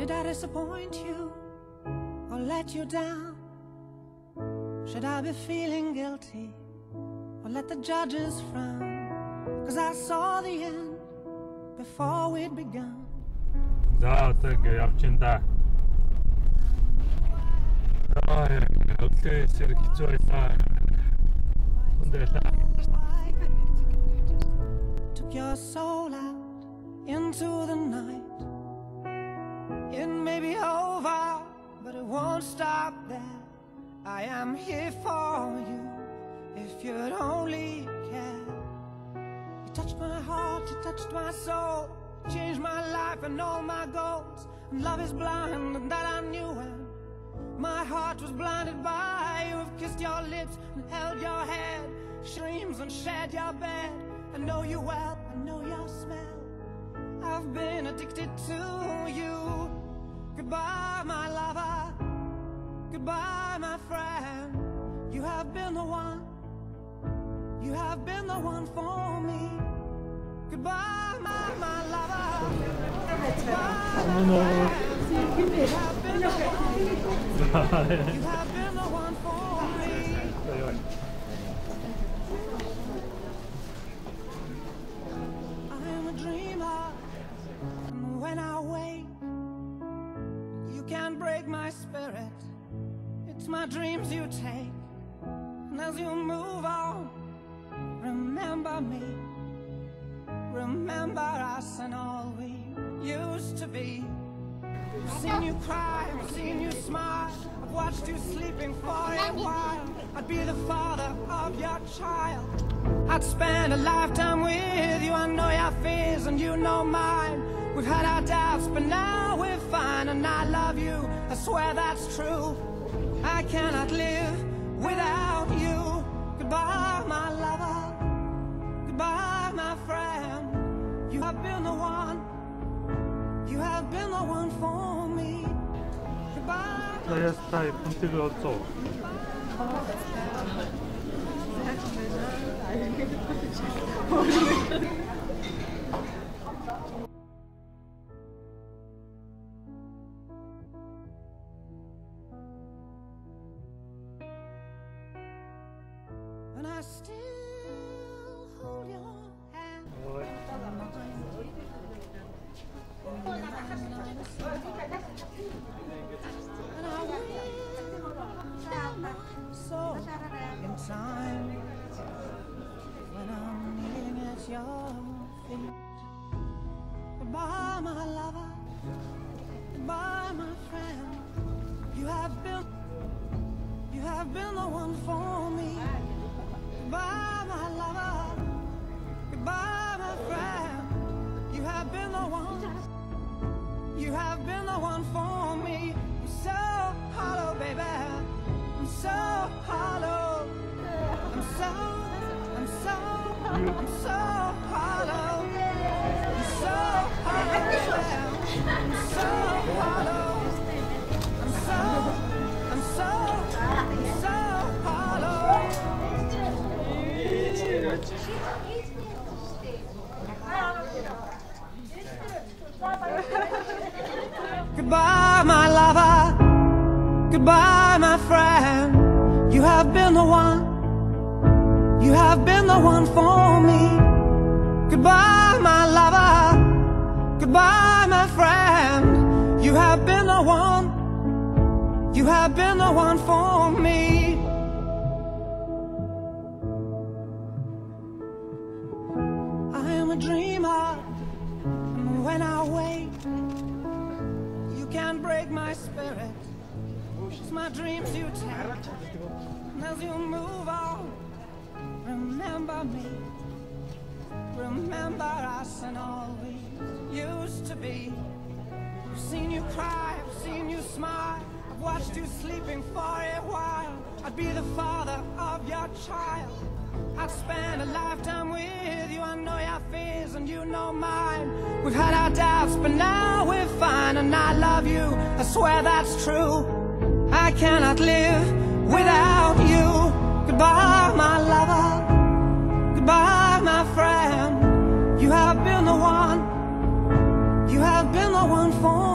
Did I disappoint you or let you down? Should I be feeling guilty or let the judges frown? 'Cause I saw the end before we'd begun. За одоо явчихна. Окей, сэрэг хэцүү байлаа. Took your soul out into the night. It may be over, but it won't stop there. I am here for you, if you'd only care. You touched my heart, you touched my soul, changed my life and all my goals. And love is blind, and that I knew when my heart was blinded by you. Have kissed your lips and held your head, dreams and shared your bed. I know you well, I know your smell. I've been addicted to you. Goodbye, my lover. Goodbye, my friend. You have been the one. You have been the one for me. Goodbye, my lover. Goodbye, my friend. You have been the one. You have been the one for me. I am a dreamer, and when I wake, you can't break my spirit. It's my dreams you take, and as you move on, remember me. Remember us and all we used to be. I've seen you cry, I've seen you smile, I've watched you sleeping for a while. I'd be the father of your child. I'd spend a lifetime with you. I know your fears and you know mine. We've had our doubts, but now we're fine. And I love you, I swear that's true. I cannot live without you. Goodbye, my lover. Goodbye, my friend. You have been the one. You have been the one for me. Goodbye. Zajastaje puntywy od co? And I still hold your hand. And I will tell my soul in time when I'm kneeling at your feet. Goodbye, my lover. Goodbye, my friend. You have been the one for me. Goodbye, my lover. Goodbye, my friend. You have been the one. You have been the one for me. I'm so hollow, baby. I'm so hollow. I'm so hollow. I'm so hollow. I'm so hollow, baby. I'm so hollow. I'm so hollow. Goodbye, my lover. Goodbye, my friend. You have been the one. You have been the one for me. Goodbye, my lover. Goodbye, my friend. You have been the one. You have been the one for me. I am a dreamer, and when I wake, you can't break my spirit. It's my dreams you take, and as you move on, remember me. Remember us and all we used to be. I've seen you cry, I've seen you smile, I've watched you sleeping for a while. I'd be the father of your child. I'd spend a lifetime with you. I know your fears and you know mine. We've had our doubts, but now we're fine. And I love you, I swear that's true. I cannot live without you. Goodbye, my lover. Goodbye, my friend. You have been the one. You have been the one for